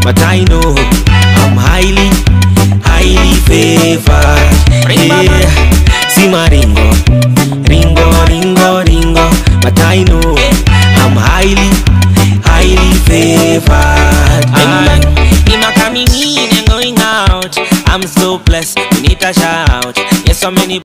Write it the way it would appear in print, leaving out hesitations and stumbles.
but I know I'm highly favored. Yeah. See my ringo, but I know I'm highly favored. I'm not coming in and going out. I'm so blessed, we need a shout. Yes, so many